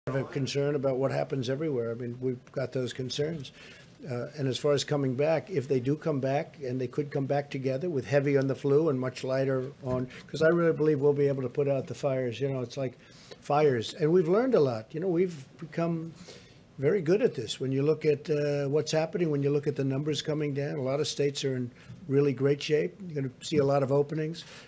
have a concern about what happens everywhere. I mean, we've got those concerns. And as far as coming back, if they do come back, and they could come back together with heavy on the flu and much lighter on, because I really believe we'll be able to put out the fires. You know, it's like fires. And we've learned a lot. You know, we've become very good at this. When you look at what's happening, when you look at the numbers coming down, a lot of states are in really great shape. You're going to see a lot of openings.